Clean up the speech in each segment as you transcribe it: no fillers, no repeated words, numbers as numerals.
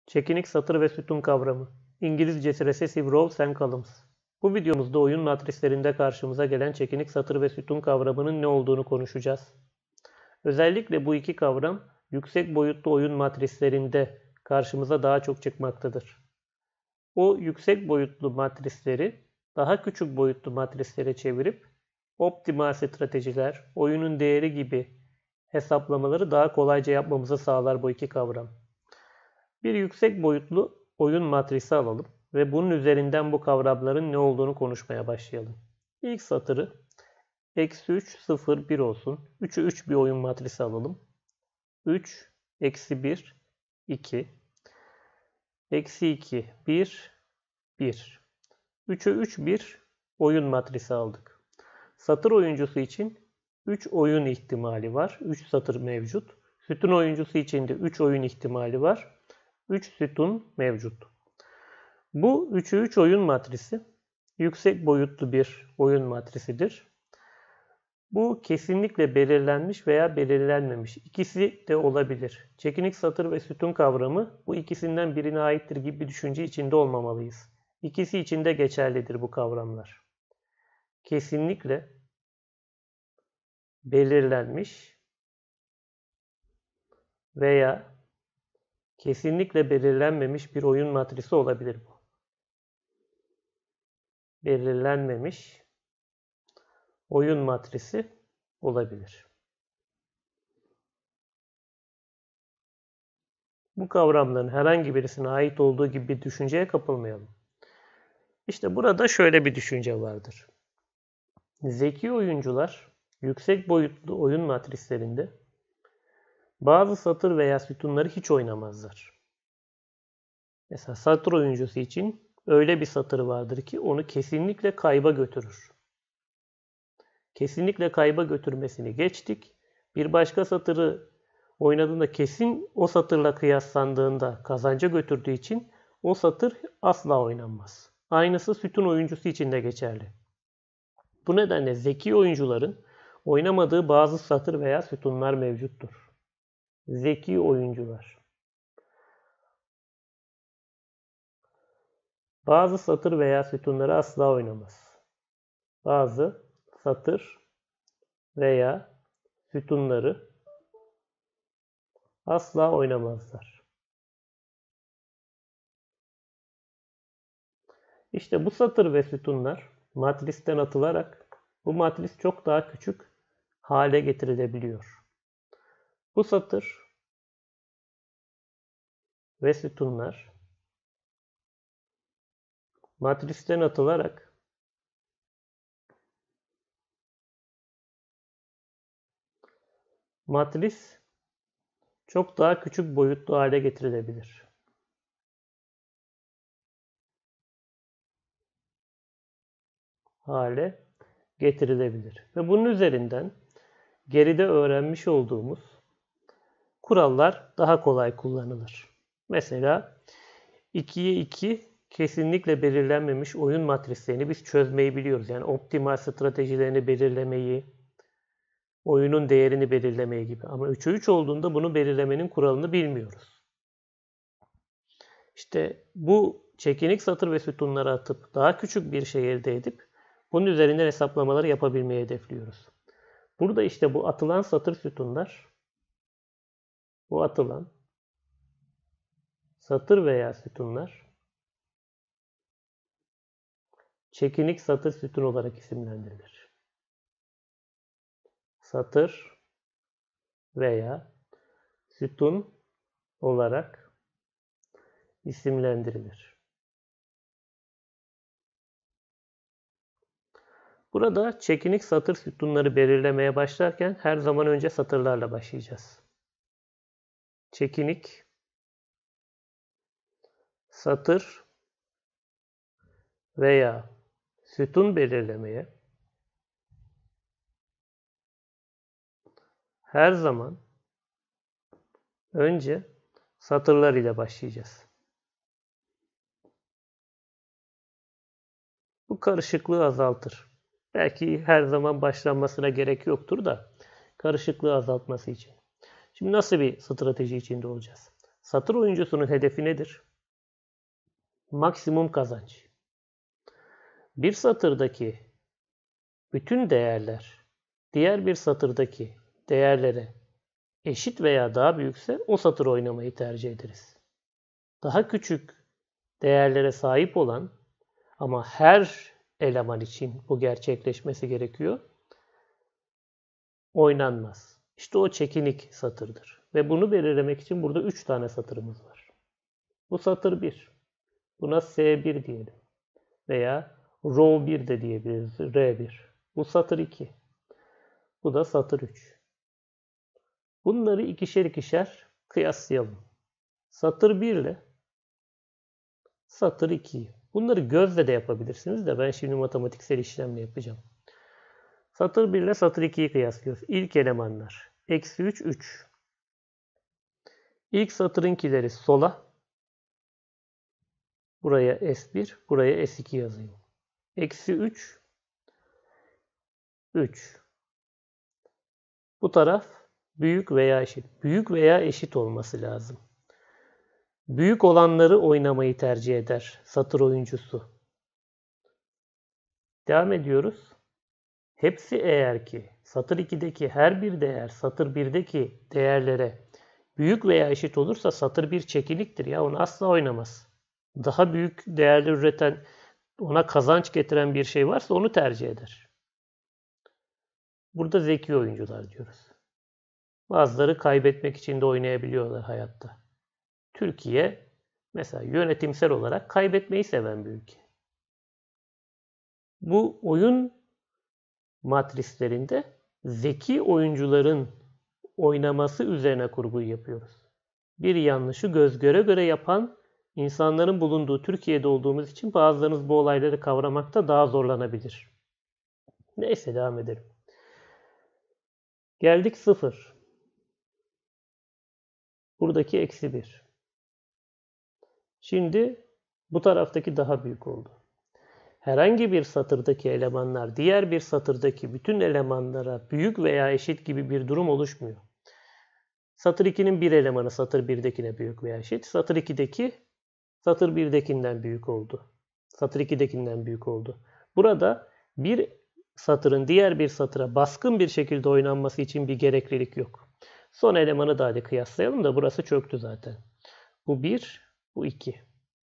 Çekinik satır ve sütun kavramı. İngilizcesi Recessive Rows and Columns. Bu videomuzda oyun matrislerinde karşımıza gelen çekinik satır ve sütun kavramının ne olduğunu konuşacağız. Özellikle bu iki kavram yüksek boyutlu oyun matrislerinde karşımıza daha çok çıkmaktadır. O yüksek boyutlu matrisleri daha küçük boyutlu matrislere çevirip optimal stratejiler, oyunun değeri gibi hesaplamaları daha kolayca yapmamızı sağlar bu iki kavram. Bir yüksek boyutlu oyun matrisi alalım ve bunun üzerinden bu kavramların ne olduğunu konuşmaya başlayalım. İlk satırı -3, 0, 1 olsun. 3'ü 3 bir oyun matrisi alalım. 3, -1, 2, -2, 1, 1. 3'ü 3 bir oyun matrisi aldık. Satır oyuncusu için 3 oyun ihtimali var. 3 satır mevcut. Sütun oyuncusu için de 3 oyun ihtimali var. 3 sütun mevcut. Bu 3'ü 3 oyun matrisi yüksek boyutlu bir oyun matrisidir. Bu kesinlikle belirlenmiş veya belirlenmemiş. İkisi de olabilir. Çekinik satır ve sütun kavramı bu ikisinden birine aittir gibi bir düşünce içinde olmamalıyız. İkisi için de geçerlidir bu kavramlar. Kesinlikle belirlenmiş veya kesinlikle belirlenmemiş bir oyun matrisi olabilir bu. Belirlenmemiş oyun matrisi olabilir. Bu kavramların herhangi birisine ait olduğu gibi bir düşünceye kapılmayalım. İşte burada şöyle bir düşünce vardır. Zeki oyuncular yüksek boyutlu oyun matrislerinde bazı satır veya sütunları hiç oynamazlar. Mesela satır oyuncusu için öyle bir satırı vardır ki onu kesinlikle kayba götürür. Kesinlikle kayba götürmesini geçtik. Bir başka satırı oynadığında kesin o satırla kıyaslandığında kazanca götürdüğü için o satır asla oynanmaz. Aynısı sütun oyuncusu için de geçerli. Bu nedenle zeki oyuncuların oynamadığı bazı satır veya sütunlar mevcuttur. Zeki oyuncular. Bazı satır veya sütunları asla oynamaz. Bazı satır veya sütunları asla oynamazlar. İşte bu satır ve sütunlar matristen atılarak bu matris çok daha küçük hale getirilebiliyor. Bu satır ve sütunlar matristen atılarak matris çok daha küçük boyutlu hale getirilebilir. Ve bunun üzerinden geride öğrenmiş olduğumuz kurallar daha kolay kullanılır. Mesela 2'ye 2 kesinlikle belirlenmemiş oyun matrislerini biz çözmeyi biliyoruz. Yani optimal stratejilerini belirlemeyi, oyunun değerini belirlemeyi gibi. Ama 3'e 3 olduğunda bunu belirlemenin kuralını bilmiyoruz. İşte bu çekinik satır ve sütunları atıp daha küçük bir şey elde edip bunun üzerinden hesaplamaları yapabilmeyi hedefliyoruz. Burada işte bu atılan satır sütunlar, bu atılan satır veya sütunlar çekinik satır sütun olarak isimlendirilir. Satır veya sütun olarak isimlendirilir. Burada çekinik satır sütunları belirlemeye başlarken her zaman önce satırlarla başlayacağız. Çekinik satır veya sütun belirlemeye her zaman önce satırlar ile başlayacağız. Bu karışıklığı azaltır. Belki her zaman başlanmasına gerek yoktur da karışıklığı azaltması için. Şimdi nasıl bir strateji içinde olacağız? Satır oyuncusunun hedefi nedir? Maksimum kazanç. Bir satırdaki bütün değerler diğer bir satırdaki değerlere eşit veya daha büyükse o satır oynamayı tercih ederiz. Daha küçük değerlere sahip olan ama her eleman için bu gerçekleşmesi gerekiyor, oynanmaz. İşte o çekinik satırdır. Ve bunu belirlemek için burada 3 tane satırımız var. Bu satır 1. Buna S1 diyelim. Veya row 1 de diyebiliriz. R1. Bu satır 2. Bu da satır 3. Bunları ikişer ikişer kıyaslayalım. Satır 1 ile satır 2'yi. Bunları gözle de yapabilirsiniz de ben şimdi matematiksel işlemle yapacağım. Satır 1 ile satır 2'yi kıyaslıyoruz. İlk elemanlar. Eksi 3, 3. İlk satırınkileri sola. Buraya S1, buraya S2 yazayım. Eksi 3, 3. Bu taraf büyük veya eşit. Büyük veya eşit olması lazım. Büyük olanları oynamayı tercih eder satır oyuncusu. Devam ediyoruz. Hepsi eğer ki satır 2'deki her bir değer satır 1'deki değerlere büyük veya eşit olursa satır 1 çekiniktir ya, onu asla oynamaz. Daha büyük değerler üreten, ona kazanç getiren bir şey varsa onu tercih eder. Burada zeki oyuncular diyoruz. Bazıları kaybetmek için de oynayabiliyorlar hayatta. Türkiye mesela yönetimsel olarak kaybetmeyi seven bir ülke. Bu oyun matrislerinde zeki oyuncuların oynaması üzerine kurguyu yapıyoruz. Bir yanlışı göz göre göre yapan insanların bulunduğu Türkiye'de olduğumuz için bazılarınız bu olayları kavramakta daha zorlanabilir. Neyse devam edelim. Geldik 0. Buradaki eksi 1. Şimdi bu taraftaki daha büyük oldu. Herhangi bir satırdaki elemanlar diğer bir satırdaki bütün elemanlara büyük veya eşit gibi bir durum oluşmuyor. Satır 2'nin bir elemanı satır 1'dekine büyük veya eşit. Satır 2'deki satır 1'dekinden büyük oldu. Satır 2'dekinden büyük oldu. Burada bir satırın diğer bir satıra baskın bir şekilde oynanması için bir gereklilik yok. Son elemanı da hadi kıyaslayalım da burası çöktü zaten. Bu 1, bu 2.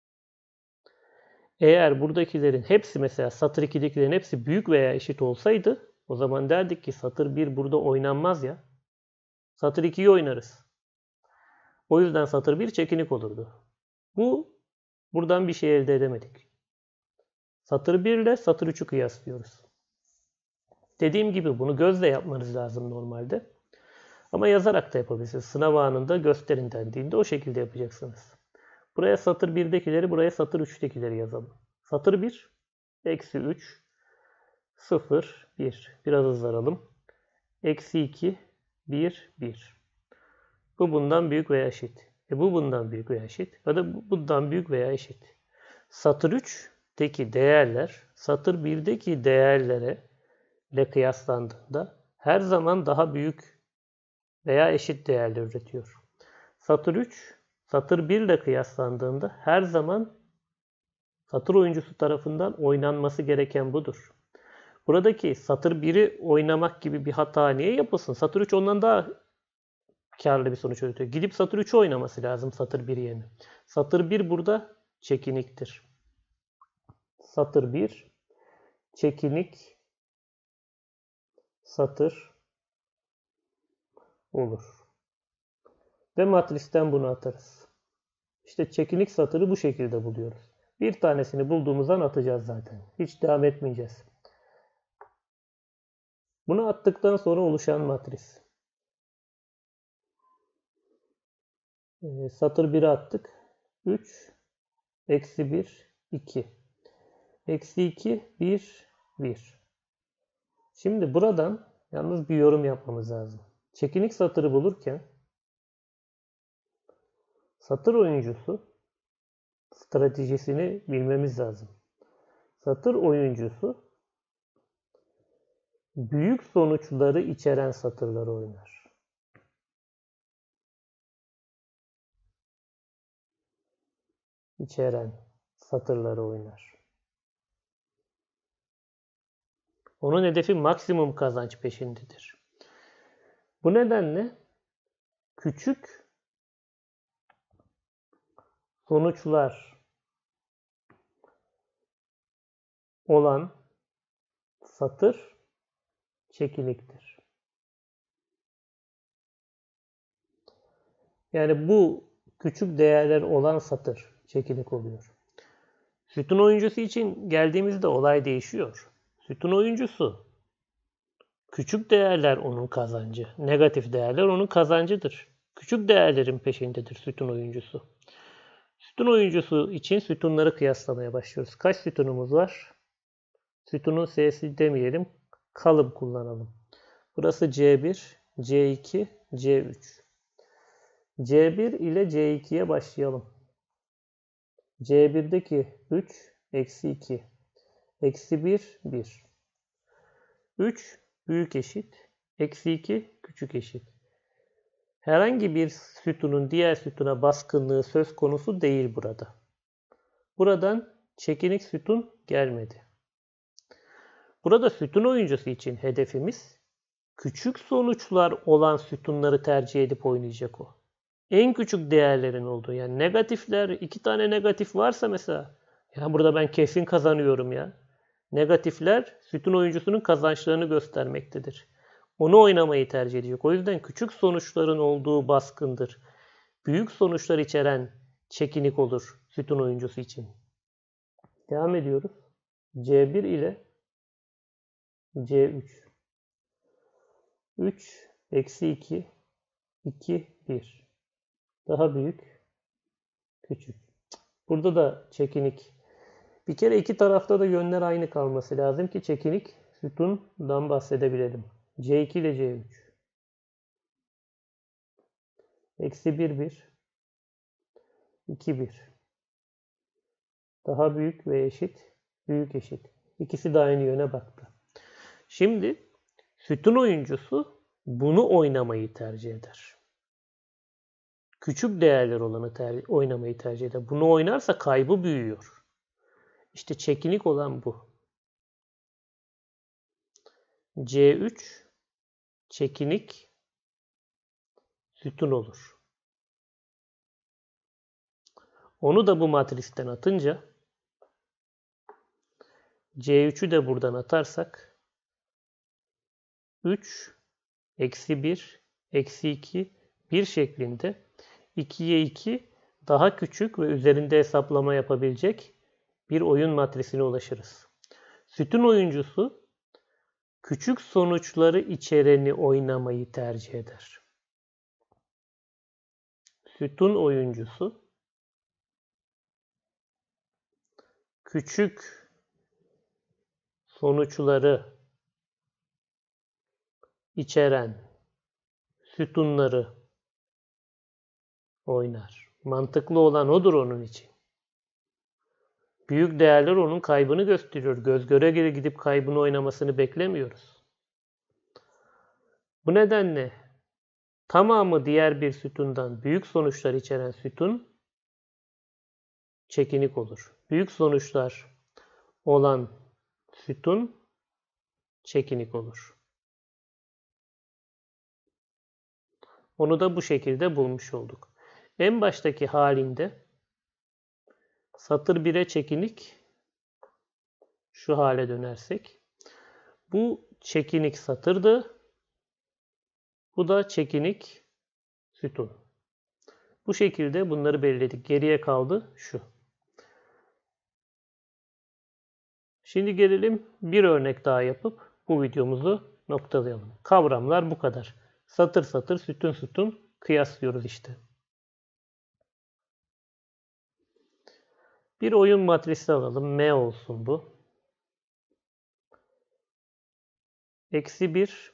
Eğer buradakilerin hepsi mesela satır 2'dekilerin hepsi büyük veya eşit olsaydı o zaman derdik ki satır 1 burada oynanmaz ya. Satır 2'yi oynarız. O yüzden satır 1 çekinik olurdu. Buradan bir şey elde edemedik. Satır 1 ile satır 3'ü kıyaslıyoruz. Dediğim gibi bunu gözle yapmanız lazım normalde. Ama yazarak da yapabilirsiniz. Sınav anında gösterin dendiğinde o şekilde yapacaksınız. Buraya satır 1'dekileri, buraya satır 3'tekileri yazalım. Satır 1, eksi 3, 0, 1. Biraz hızlanalım. Eksi 2, 1, 1. Bu bundan büyük veya eşit. Bu bundan büyük veya eşit. Ya da bundan büyük veya eşit. Satır 3'teki değerler, satır 1'deki değerlere ile kıyaslandığında her zaman daha büyük veya eşit değerler üretiyor. Satır 3, satır 1 ile kıyaslandığında her zaman satır oyuncusu tarafından oynanması gereken budur. Buradaki satır 1'i oynamak gibi bir hata niye yapılsın? Satır 3 ondan daha karlı bir sonuç üretiyor. Gidip satır 3'ü oynaması lazım satır 1 yerine. Satır 1 burada çekiniktir. Satır 1 çekinik satır olur. Ve matristen bunu atarız. İşte çekinik satırı bu şekilde buluyoruz. Bir tanesini bulduğumuzdan atacağız zaten. Hiç devam etmeyeceğiz. Bunu attıktan sonra oluşan matris. Satır 1'e attık. 3, eksi 1, 2. Eksi 2, 1, 1. Şimdi buradan yalnız bir yorum yapmamız lazım. Çekinik satırı bulurken satır oyuncusu stratejisini bilmemiz lazım. Satır oyuncusu büyük sonuçları içeren satırları oynar. içeren satırları oynar. Onun hedefi maksimum kazanç peşindedir. Bu nedenle küçük sonuçlar olan satır çekiniktir. Yani bu küçük değerler olan satır çekinik oluyor. Sütun oyuncusu için geldiğimizde olay değişiyor. Sütun oyuncusu küçük değerler onun kazancı, negatif değerler onun kazancıdır. Küçük değerlerin peşindedir sütun oyuncusu. Sütun oyuncusu için sütunları kıyaslamaya başlıyoruz. Kaç sütunumuz var? Sütunun S'si demeyelim, kalıp kullanalım. Burası C1, C2, C3. C1 ile C2'ye başlayalım. C1'deki 3, eksi 2. Eksi 1, 1. 3 büyük eşit. Eksi 2 küçük eşit. Herhangi bir sütunun diğer sütuna baskınlığı söz konusu değil burada. Buradan çekinik sütun gelmedi. Burada sütun oyuncusu için hedefimiz küçük sonuçlar olan sütunları tercih edip oynayacak o. En küçük değerlerin olduğu, yani negatifler, 2 tane negatif varsa mesela, ya burada ben kesin kazanıyorum ya. Negatifler sütun oyuncusunun kazançlarını göstermektedir. Onu oynamayı tercih edecek. O yüzden küçük sonuçların olduğu baskındır. Büyük sonuçlar içeren çekinik olur sütun oyuncusu için. Devam ediyoruz. C1 ile C3. 3, eksi 2, 2, 1. Daha büyük, küçük. Burada da çekinik. Bir kere iki tarafta da yönler aynı kalması lazım ki çekinik sütundan bahsedebilelim. C2 ile C3. Eksi 1, 1. 2, 1. Daha büyük ve eşit, büyük eşit. İkisi de aynı yöne baktı. Şimdi sütun oyuncusu bunu oynamayı tercih eder. Küçük değerler olanı oynamayı tercih eder. Bunu oynarsa kaybı büyüyor. İşte çekinik olan bu. C3 çekinik sütun olur. Onu da bu matristen atınca C3'ü de buradan atarsak 3, eksi 1, eksi 2, 1 şeklinde 2'ye 2 daha küçük ve üzerinde hesaplama yapabilecek bir oyun matrisine ulaşırız. Sütun oyuncusu küçük sonuçları içereni oynamayı tercih eder. Sütun oyuncusu küçük sonuçları içeren sütunları oynar. Mantıklı olan odur onun için. Büyük değerler onun kaybını gösteriyor. Göz göre göre gidip kaybını oynamasını beklemiyoruz. Bu nedenle tamamı diğer bir sütundan büyük sonuçlar içeren sütun çekinik olur. Büyük sonuçlar olan sütun çekinik olur. Onu da bu şekilde bulmuş olduk. En baştaki halinde satır 1'e çekinik, şu hale dönersek. Bu çekinik satırdı. Bu da çekinik sütun. Bu şekilde bunları belirledik. Geriye kaldı şu. Şimdi gelelim bir örnek daha yapıp bu videomuzu noktalayalım. Kavramlar bu kadar. Satır satır, sütun sütun kıyaslıyoruz işte. Bir oyun matrisi alalım. M olsun bu. Eksi 1,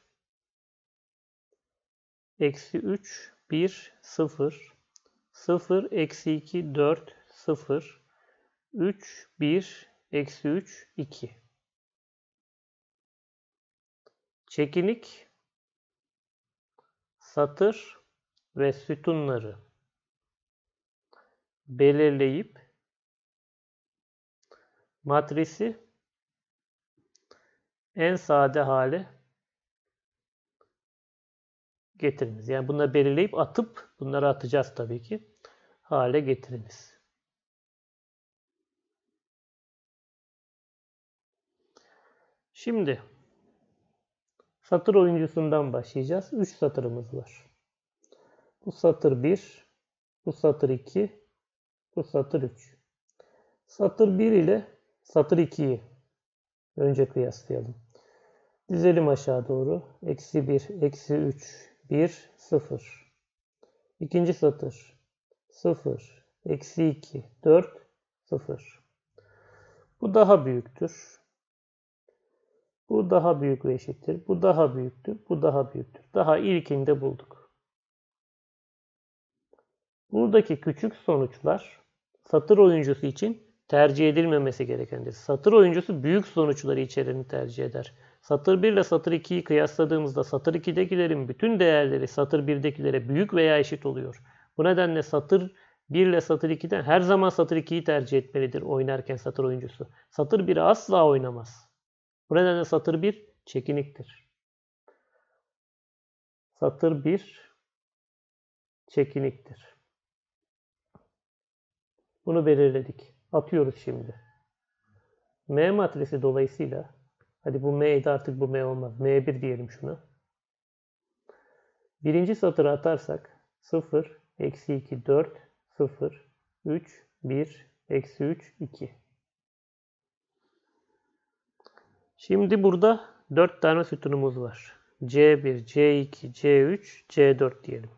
eksi 3, 1, 0, 0, eksi 2, 4, 0, 3, 1, eksi 3, 2. Çekinik, satır ve sütunları belirleyip matrisi en sade hale getiriniz. Yani bunları belirleyip atıp, bunları atacağız tabii ki, hale getiriniz. Şimdi satır oyuncusundan başlayacağız. 3 satırımız var. Bu satır 1, bu satır 2, bu satır 3. Satır 1 ile satır 2'yi önce kıyaslayalım. Dizelim aşağı doğru. Eksi 1, eksi 3, 1, 0. İkinci satır 0, eksi 2, 4, 0. Bu daha büyüktür. Bu daha büyük ve eşittir. Bu daha büyüktür. Bu daha büyüktür. Daha ilkinde bulduk. Buradaki küçük sonuçlar satır oyuncusu için tercih edilmemesi gerekendir. Satır oyuncusu büyük sonuçları içereni tercih eder. Satır 1 ile satır 2'yi kıyasladığımızda satır 2'dekilerin bütün değerleri satır 1'dekilere büyük veya eşit oluyor. Bu nedenle satır 1 ile satır 2'den her zaman satır 2'yi tercih etmelidir oynarken satır oyuncusu. Satır 1'i asla oynamaz. Bu nedenle satır 1 çekiniktir. Satır 1 çekiniktir. Bunu belirledik. Atıyoruz şimdi. M matrisi dolayısıyla, hadi bu M'ydi artık bu M olmaz. M1 diyelim şuna. Birinci satıra atarsak 0, eksi 2, 4, 0, 3, 1, eksi 3, 2. Şimdi burada 4 tane sütunumuz var. C1, C2, C3, C4 diyelim.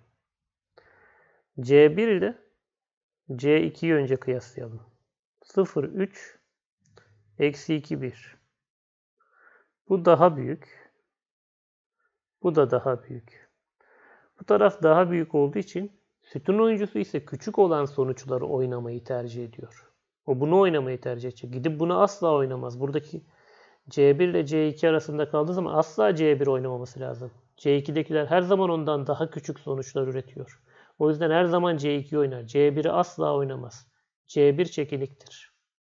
C1 ile C2'yi önce kıyaslayalım. 0, 3, eksi 2, 1. Bu daha büyük. Bu da daha büyük. Bu taraf daha büyük olduğu için sütun oyuncusu ise küçük olan sonuçları oynamayı tercih ediyor. O bunu oynamayı tercih edecek. Gidip bunu asla oynamaz. Buradaki C1 ile C2 arasında kaldığı zaman asla C1 oynamaması lazım. C2'dekiler her zaman ondan daha küçük sonuçlar üretiyor. O yüzden her zaman C2 oynar. C1'i asla oynamaz. C1 çekiniktir.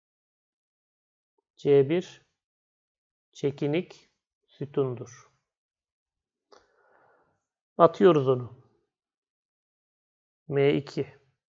C1 çekinik sütundur. Atıyoruz onu. M2.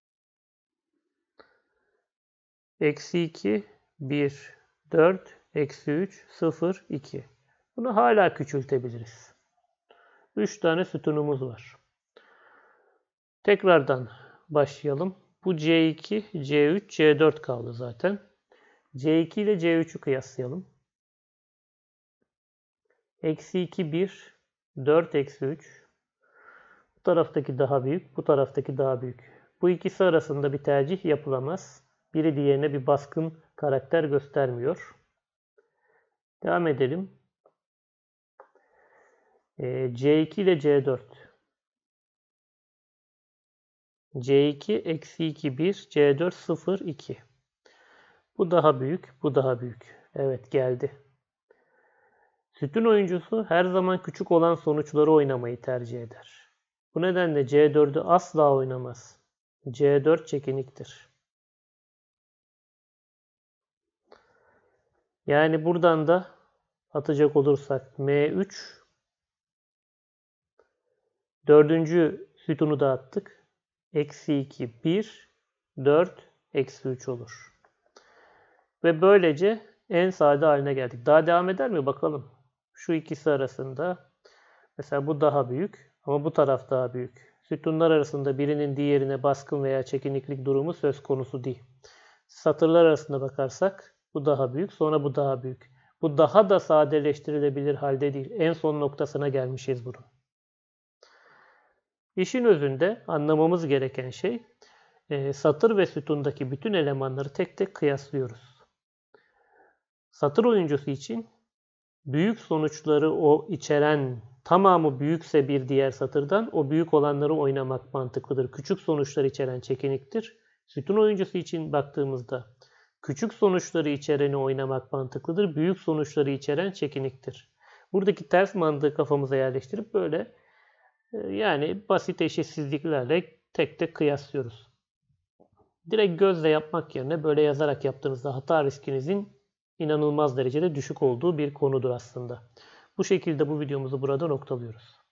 Eksi 2, 1, 4, eksi 3, 0, 2. Bunu hala küçültebiliriz. 3 tane sütunumuz var. Tekrardan başlayalım. Bu C2, C3, C4 kaldı zaten. C2 ile C3'ü kıyaslayalım. Eksi 2, 1, 4, eksi 3. Bu taraftaki daha büyük, bu taraftaki daha büyük. Bu ikisi arasında bir tercih yapılamaz. Biri diğerine bir baskın karakter göstermiyor. Devam edelim. C2 ile C4. C2 eksi 2 1, C4 0 2. Bu daha büyük, bu daha büyük. Evet geldi. Sütun oyuncusu her zaman küçük olan sonuçları oynamayı tercih eder. Bu nedenle C4'ü asla oynamaz. C4 çekiniktir. Yani buradan da atacak olursak M3 dördüncü sütunu da attık. Eksi 2 1 4 eksi 3 olur. Ve böylece en sade haline geldik. Daha devam eder mi bakalım. Şu ikisi arasında mesela bu daha büyük ama bu taraf daha büyük. Sütunlar arasında birinin diğerine baskın veya çekiniklik durumu söz konusu değil. Satırlar arasında bakarsak bu daha büyük, sonra bu daha büyük. Bu daha da sadeleştirilebilir halde değil. En son noktasına gelmişiz bunun. İşin özünde anlamamız gereken şey satır ve sütundaki bütün elemanları tek tek kıyaslıyoruz. Satır oyuncusu için büyük sonuçları o içeren tamamı büyükse bir diğer satırdan o büyük olanları oynamak mantıklıdır. Küçük sonuçlar içeren çekiniktir. Sütun oyuncusu için baktığımızda küçük sonuçları içereni oynamak mantıklıdır. Büyük sonuçları içeren çekiniktir. Buradaki ters mantığı kafamıza yerleştirip böyle yani basit eşitsizliklerle tek tek kıyaslıyoruz. Direkt gözle yapmak yerine böyle yazarak yaptığınızda hata riskinizin inanılmaz derecede düşük olduğu bir konudur aslında. Bu şekilde bu videomuzu burada noktalıyoruz.